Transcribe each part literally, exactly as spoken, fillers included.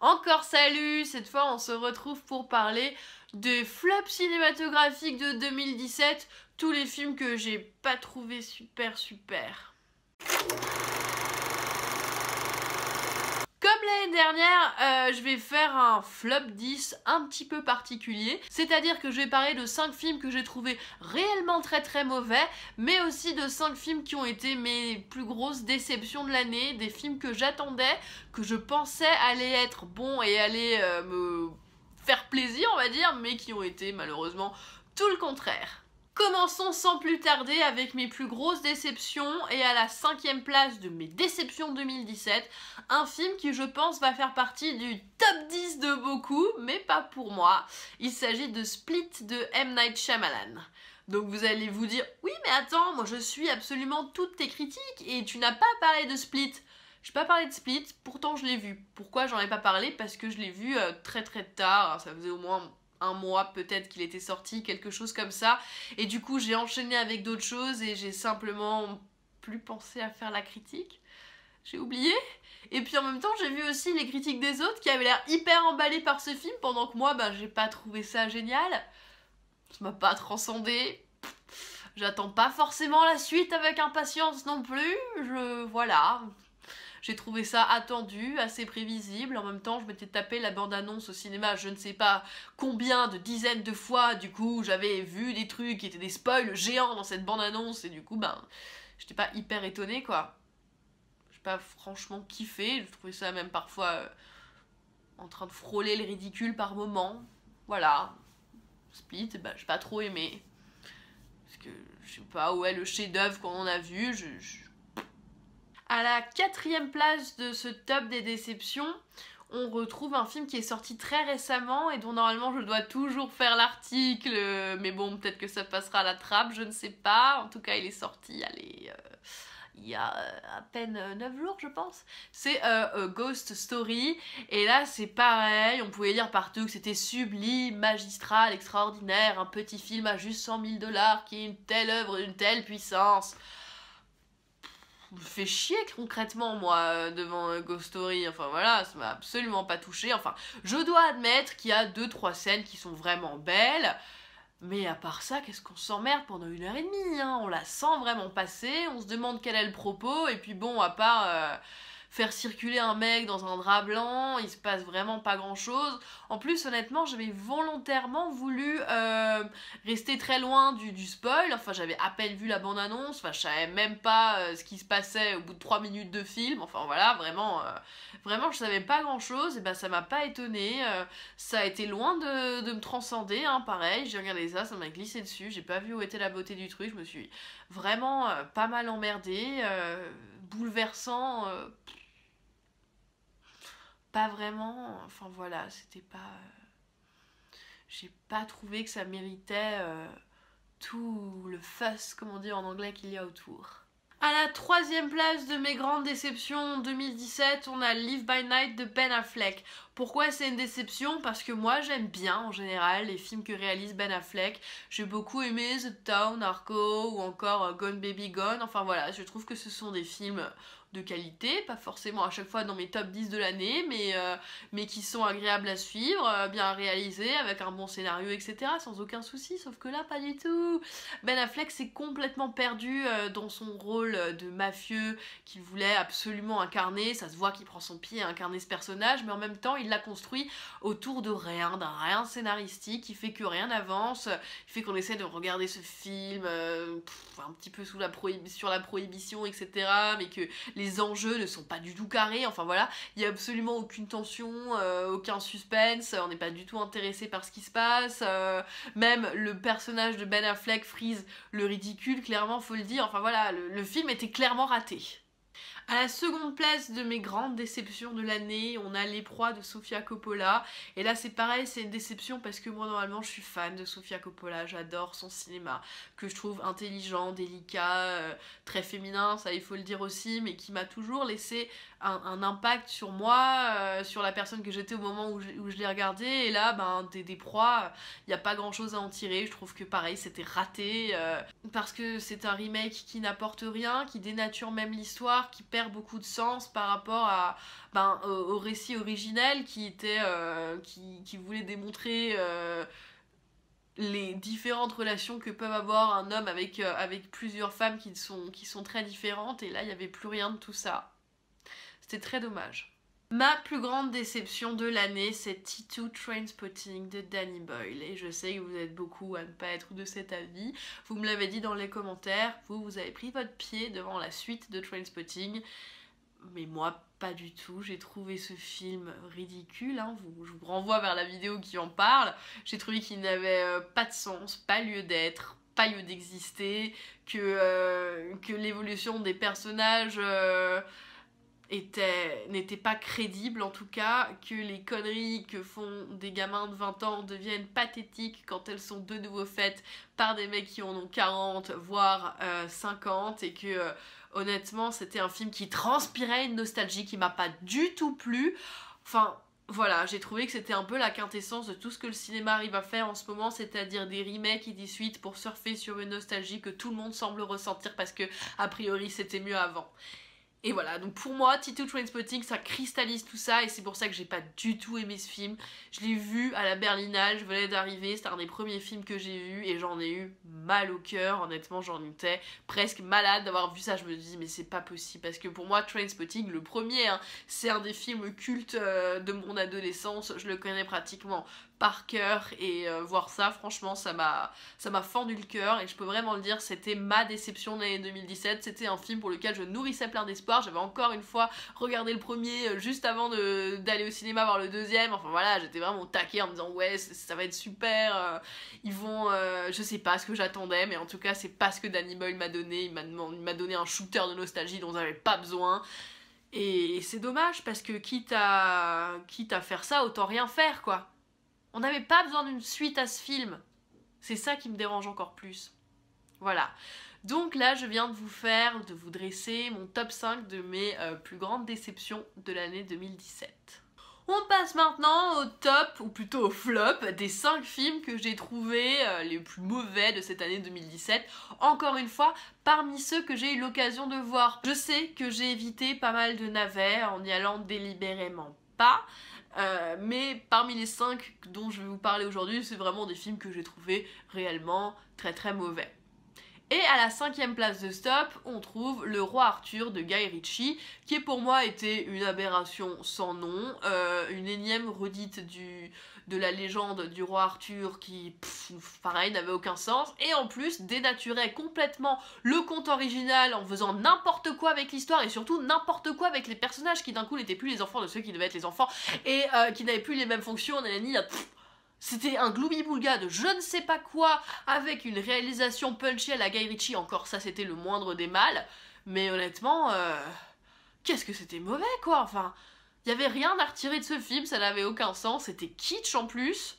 Encore salut, cette fois on se retrouve pour parler des flops cinématographiques de deux mille dix-sept, tous les films que j'ai pas trouvé super super. Comme l'année dernière, euh, je vais faire un flop dix un petit peu particulier, c'est-à-dire que je vais parler de cinq films que j'ai trouvé réellement très très mauvais, mais aussi de cinq films qui ont été mes plus grosses déceptions de l'année, des films que j'attendais, que je pensais allaient être bons et allaient euh, me faire plaisir, on va dire, mais qui ont été malheureusement tout le contraire. Commençons sans plus tarder avec mes plus grosses déceptions et à la cinquième place de mes déceptions deux mille dix-sept, un film qui je pense va faire partie du top dix de beaucoup, mais pas pour moi. Il s'agit de Split de M. Night Shyamalan. Donc vous allez vous dire, oui mais attends, moi je suis absolument toutes tes critiques et tu n'as pas parlé de Split. Je n'ai pas parlé de Split, pourtant je l'ai vu. Pourquoi j'en ai pas parlé? Parce que je l'ai vu euh, très très tard, ça faisait au moins un mois peut-être qu'il était sorti, quelque chose comme ça. Et du coup j'ai enchaîné avec d'autres choses et j'ai simplement plus pensé à faire la critique. J'ai oublié. Et puis en même temps j'ai vu aussi les critiques des autres qui avaient l'air hyper emballés par ce film, pendant que moi bah, j'ai pas trouvé ça génial. Ça m'a pas transcendé. J'attends pas forcément la suite avec impatience non plus. Je... voilà. J'ai trouvé ça attendu, assez prévisible. En même temps, je m'étais tapé la bande-annonce au cinéma, je ne sais pas combien de dizaines de fois. Du coup, j'avais vu des trucs qui étaient des spoils géants dans cette bande-annonce. Et du coup, ben, j'étais pas hyper étonnée, quoi. J'ai pas franchement kiffé. Je trouvais ça même parfois euh, en train de frôler le ridicule par moments. Voilà. Split, ben, j'ai pas trop aimé. Parce que, je sais pas, où est le chef-d'œuvre qu'on a vu. Je... je... À la quatrième place de ce top des déceptions, on retrouve un film qui est sorti très récemment et dont normalement je dois toujours faire l'article, mais bon, peut-être que ça passera à la trappe, je ne sais pas. En tout cas, il est sorti, allez, euh, il y a à peine neuf jours, je pense. C'est euh, euh, Ghost Story, et là c'est pareil, on pouvait lire partout que c'était sublime, magistral, extraordinaire, un petit film à juste cent mille dollars qui est une telle œuvre d'une telle puissance. Me fait chier concrètement moi devant Ghost Story, enfin voilà, ça m'a absolument pas touché. Enfin, je dois admettre qu'il y a deux trois scènes qui sont vraiment belles, mais à part ça, qu'est-ce qu'on s'emmerde pendant une heure et demie, hein, on la sent vraiment passer, on se demande quel est le propos, et puis bon, à part euh, faire circuler un mec dans un drap blanc, il se passe vraiment pas grand chose. En plus, honnêtement, j'avais volontairement voulu euh, rester très loin du, du spoil, enfin j'avais à peine vu la bande-annonce, enfin je savais même pas euh, ce qui se passait au bout de trois minutes de film, enfin voilà, vraiment, euh, vraiment je savais pas grand chose, et ben ça m'a pas étonné, euh, ça a été loin de, de me transcender, hein, pareil, j'ai regardé ça, ça m'a glissé dessus, j'ai pas vu où était la beauté du truc, je me suis vraiment euh, pas mal emmerdée, euh, bouleversant, euh, pas vraiment, enfin voilà, c'était pas... Euh, j'ai pas trouvé que ça méritait euh, tout le fuss, comme on dit en anglais, qu'il y a autour. À la troisième place de mes grandes déceptions deux mille dix-sept, on a Live by Night de Ben Affleck. Pourquoi c'est une déception? Parce que moi j'aime bien en général les films que réalise Ben Affleck. J'ai beaucoup aimé The Town, Narco ou encore Gone Baby Gone. Enfin voilà, je trouve que ce sont des films de qualité, pas forcément à chaque fois dans mes top dix de l'année, mais, euh, mais qui sont agréables à suivre, euh, bien réalisés, avec un bon scénario, et cetera, sans aucun souci, sauf que là, pas du tout. Ben Affleck s'est complètement perdu euh, dans son rôle de mafieux qu'il voulait absolument incarner, ça se voit qu'il prend son pied à incarner ce personnage, mais en même temps, il l'a construit autour de rien, d'un rien scénaristique, qui fait que rien n'avance, qui fait qu'on essaie de regarder ce film euh, pff, un petit peu sous la sur la prohibition, et cetera, mais que les les enjeux ne sont pas du tout carrés, enfin voilà, il n'y a absolument aucune tension, euh, aucun suspense, on n'est pas du tout intéressé par ce qui se passe, euh, même le personnage de Ben Affleck frise le ridicule, clairement faut le dire, enfin voilà, le, le film était clairement raté. À la seconde place de mes grandes déceptions de l'année, on a Les Proies de Sofia Coppola. Et là c'est pareil, c'est une déception parce que moi normalement je suis fan de Sofia Coppola, j'adore son cinéma, que je trouve intelligent, délicat, euh, très féminin, ça il faut le dire aussi, mais qui m'a toujours laissé un, un impact sur moi, euh, sur la personne que j'étais au moment où je, où je l'ai regardé, et là, ben, des, des proies, il n'y a pas grand chose à en tirer, je trouve que pareil, c'était raté, euh, parce que c'est un remake qui n'apporte rien, qui dénature même l'histoire, qui perd beaucoup de sens par rapport à, ben, au, au récit originel, qui était, euh, qui, qui voulait démontrer... Euh, les différentes relations que peuvent avoir un homme avec, euh, avec plusieurs femmes qui sont, qui sont très différentes, et là il n'y avait plus rien de tout ça. C'était très dommage. Ma plus grande déception de l'année, c'est T deux Trainspotting de Danny Boyle, et je sais que vous êtes beaucoup à ne pas être de cet avis, vous me l'avez dit dans les commentaires, vous, vous avez pris votre pied devant la suite de Trainspotting, mais moi pas du tout, j'ai trouvé ce film ridicule, hein. vous, je vous renvoie vers la vidéo qui en parle, j'ai trouvé qu'il n'avait euh, pas de sens, pas lieu d'être, pas lieu d'exister, que, euh, que l'évolution des personnages euh, était, n'était pas crédible en tout cas, que les conneries que font des gamins de vingt ans deviennent pathétiques quand elles sont de nouveau faites par des mecs qui en ont quarante, voire euh, cinquante, et que... Euh, honnêtement, c'était un film qui transpirait une nostalgie qui m'a pas du tout plu. Enfin, voilà, j'ai trouvé que c'était un peu la quintessence de tout ce que le cinéma arrive à faire en ce moment, c'est-à-dire des remakes et des suites pour surfer sur une nostalgie que tout le monde semble ressentir parce que, a priori, c'était mieux avant. Et voilà, donc pour moi, T deux Trainspotting, ça cristallise tout ça, et c'est pour ça que j'ai pas du tout aimé ce film. Je l'ai vu à la Berlinale, je venais d'arriver, c'était un des premiers films que j'ai vu, et j'en ai eu mal au cœur, honnêtement j'en étais presque malade d'avoir vu ça. Je me dis mais c'est pas possible, parce que pour moi Trainspotting, le premier, hein, c'est un des films cultes euh, de mon adolescence, je le connais pratiquement par cœur, et euh, voir ça, franchement, ça m'a ça m'a fendu le cœur, et je peux vraiment le dire, c'était ma déception de l'année deux mille dix-sept, c'était un film pour lequel je nourrissais plein d'espoir, j'avais encore une fois regardé le premier euh, juste avant d'aller au cinéma voir le deuxième, enfin voilà, j'étais vraiment au taquet en me disant ouais, ça va être super, euh, ils vont, euh, je sais pas ce que j'attendais, mais en tout cas, c'est pas ce que Danny Boyle m'a donné, il m'a donné un shooter de nostalgie dont j'avais pas besoin. Et c'est dommage, parce que quitte à, quitte à faire ça, autant rien faire, quoi. On n'avait pas besoin d'une suite à ce film. C'est ça qui me dérange encore plus. Voilà. Donc là, je viens de vous faire, de vous dresser mon top cinq de mes euh, plus grandes déceptions de l'année deux mille dix-sept. On passe maintenant au top, ou plutôt au flop, des cinq films que j'ai trouvés euh, les plus mauvais de cette année deux mille dix-sept. Encore une fois, parmi ceux que j'ai eu l'occasion de voir. Je sais que j'ai évité pas mal de navets en y allant délibérément pas. Euh, mais parmi les cinq dont je vais vous parler aujourd'hui, c'est vraiment des films que j'ai trouvés réellement très très mauvais. Et à la cinquième place de stop, on trouve Le Roi Arthur de Guy Ritchie, qui pour moi était une aberration sans nom, euh, une énième redite du, de la légende du Roi Arthur qui, pff, pareil, n'avait aucun sens, et en plus dénaturait complètement le conte original en faisant n'importe quoi avec l'histoire, et surtout n'importe quoi avec les personnages qui d'un coup n'étaient plus les enfants de ceux qui devaient être les enfants, et euh, qui n'avaient plus les mêmes fonctions, nanani, pff. C'était un gloubi-boulga de je ne sais pas quoi, avec une réalisation punchy à la Guy Ritchie, encore ça c'était le moindre des mal, mais honnêtement, euh, qu'est-ce que c'était mauvais quoi, enfin, il y avait rien à retirer de ce film, ça n'avait aucun sens, c'était kitsch en plus.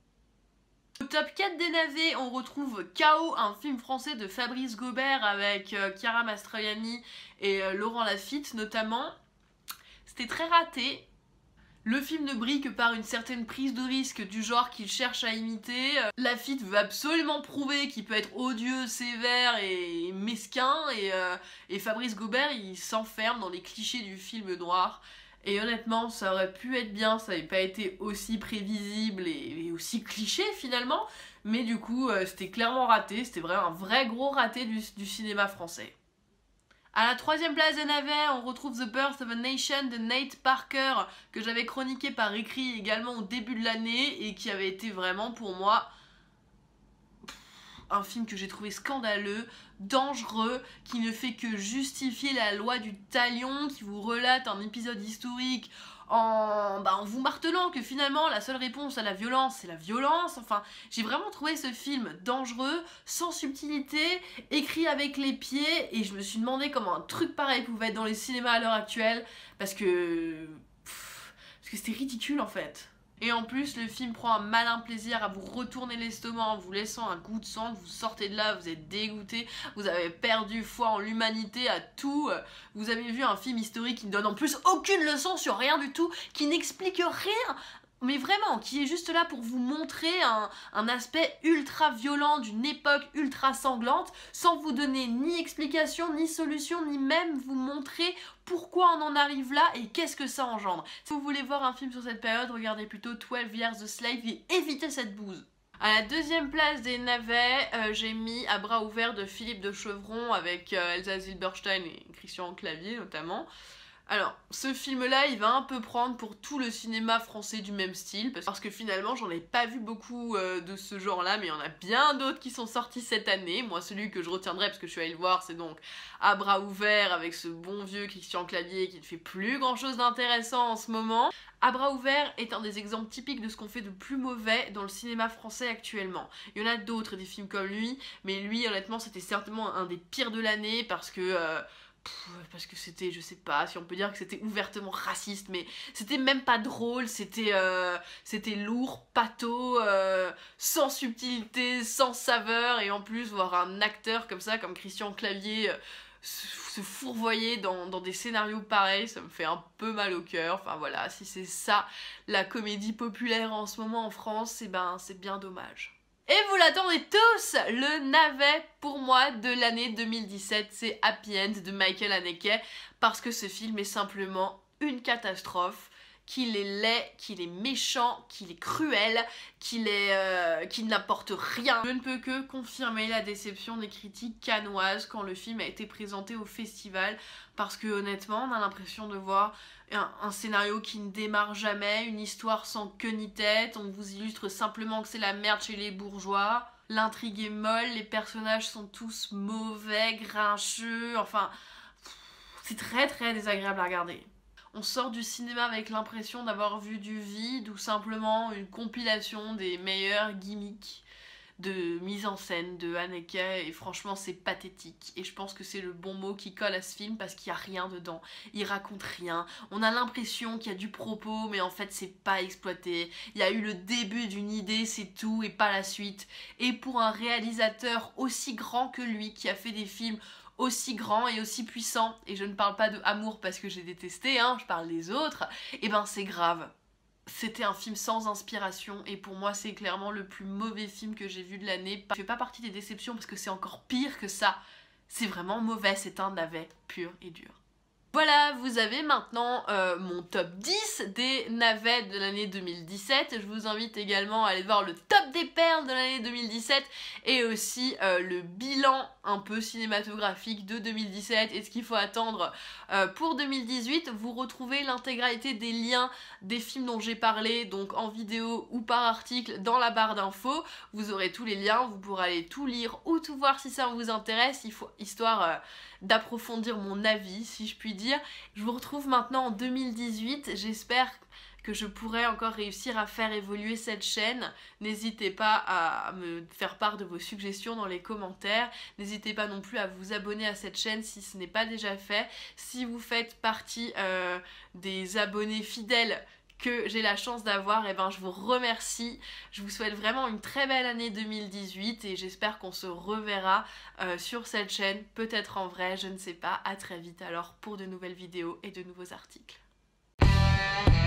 Au top quatre des navets, on retrouve K O, un film français de Fabrice Gobert avec euh, Chiara Mastroianni et euh, Laurent Lafitte notamment. C'était très raté. Le film ne brille que par une certaine prise de risque du genre qu'il cherche à imiter. Lafitte veut absolument prouver qu'il peut être odieux, sévère et mesquin, et, euh, et Fabrice Gobert il s'enferme dans les clichés du film noir. Et honnêtement, ça aurait pu être bien, ça n'avait pas été aussi prévisible et, et aussi cliché finalement, mais du coup euh, c'était clairement raté, c'était vraiment un vrai gros raté du, du cinéma français. À la troisième place des navets, on retrouve The Birth of a Nation de Nate Parker, que j'avais chroniqué par écrit également au début de l'année, et qui avait été vraiment pour moi un film que j'ai trouvé scandaleux, dangereux, qui ne fait que justifier la loi du talion, qui vous relate un épisode historique en, bah, en vous martelant que finalement la seule réponse à la violence c'est la violence. Enfin, j'ai vraiment trouvé ce film dangereux, sans subtilité, écrit avec les pieds, et je me suis demandé comment un truc pareil pouvait être dans les cinémas à l'heure actuelle, parce que pff, parce que c'était ridicule en fait. Et en plus, le film prend un malin plaisir à vous retourner l'estomac en vous laissant un goût de sang. Vous sortez de là, vous êtes dégoûté, vous avez perdu foi en l'humanité, à tout. Vous avez vu un film historique qui ne donne en plus aucune leçon sur rien du tout, qui n'explique rien. Mais vraiment, qui est juste là pour vous montrer un, un aspect ultra violent d'une époque ultra sanglante, sans vous donner ni explication, ni solution, ni même vous montrer pourquoi on en arrive là et qu'est-ce que ça engendre. Si vous voulez voir un film sur cette période, regardez plutôt twelve Years a Slave et évitez cette bouse. À la deuxième place des navets, euh, j'ai mis À bras ouverts de Philippe de Chevron avec euh, Elsa Zilberstein et Christian Clavier notamment. Alors, ce film-là, il va un peu prendre pour tout le cinéma français du même style, parce que finalement, j'en ai pas vu beaucoup euh, de ce genre-là, mais il y en a bien d'autres qui sont sortis cette année. Moi, celui que je retiendrai, parce que je suis allée le voir, c'est donc À bras ouverts, avec ce bon vieux Christian Clavier qui ne fait plus grand-chose d'intéressant en ce moment. À bras ouverts est un des exemples typiques de ce qu'on fait de plus mauvais dans le cinéma français actuellement. Il y en a d'autres, des films comme lui, mais lui, honnêtement, c'était certainement un des pires de l'année, parce que... Euh, parce que c'était, je sais pas si on peut dire que c'était ouvertement raciste, mais c'était même pas drôle, c'était euh, c'était lourd, pâteau, euh, sans subtilité, sans saveur, et en plus voir un acteur comme ça, comme Christian Clavier, euh, se fourvoyer dans, dans des scénarios pareils, ça me fait un peu mal au cœur. Enfin voilà, si c'est ça la comédie populaire en ce moment en France, et ben c'est bien dommage. Et vous l'attendez tous, le navet pour moi de l'année deux mille dix-sept, c'est Happy End de Michael Haneke, parce que ce film est simplement une catastrophe, qu'il est laid, qu'il est méchant, qu'il est cruel, qu'il est, euh, qu'il n'apporte rien. Je ne peux que confirmer la déception des critiques cannoises quand le film a été présenté au festival, parce que honnêtement on a l'impression de voir un, un scénario qui ne démarre jamais, une histoire sans queue ni tête, on vous illustre simplement que c'est la merde chez les bourgeois, l'intrigue est molle, les personnages sont tous mauvais, grincheux, enfin c'est très très désagréable à regarder. On sort du cinéma avec l'impression d'avoir vu du vide ou simplement une compilation des meilleurs gimmicks de mise en scène de Haneke, et franchement c'est pathétique, et je pense que c'est le bon mot qui colle à ce film parce qu'il n'y a rien dedans, il raconte rien, on a l'impression qu'il y a du propos mais en fait c'est pas exploité, il y a eu le début d'une idée c'est tout et pas la suite, et pour un réalisateur aussi grand que lui qui a fait des films aussi grand et aussi puissant, et je ne parle pas de Amour parce que j'ai détesté, hein, je parle des autres, et ben c'est grave. C'était un film sans inspiration, et pour moi c'est clairement le plus mauvais film que j'ai vu de l'année. Je fais pas partie des déceptions parce que c'est encore pire que ça. C'est vraiment mauvais, c'est un navet pur et dur. Voilà, vous avez maintenant euh, mon top dix des navets de l'année deux mille dix-sept. Je vous invite également à aller voir le top des perles de l'année deux mille dix-sept et aussi euh, le bilan un peu cinématographique de deux mille dix-sept et ce qu'il faut attendre euh, pour deux mille dix-huit. Vous retrouvez l'intégralité des liens des films dont j'ai parlé, donc en vidéo ou par article, dans la barre d'infos. Vous aurez tous les liens, vous pourrez aller tout lire ou tout voir si ça vous intéresse, il faut, histoire euh, d'approfondir mon avis, si je puis dire. Je vous retrouve maintenant en deux mille dix-huit, j'espère que je pourrai encore réussir à faire évoluer cette chaîne. N'hésitez pas à me faire part de vos suggestions dans les commentaires, n'hésitez pas non plus à vous abonner à cette chaîne si ce n'est pas déjà fait. Si vous faites partie euh, des abonnés fidèles que j'ai la chance d'avoir, et ben je vous remercie. Je vous souhaite vraiment une très belle année deux mille dix-huit et j'espère qu'on se reverra euh, sur cette chaîne, peut-être en vrai, je ne sais pas. À très vite alors pour de nouvelles vidéos et de nouveaux articles.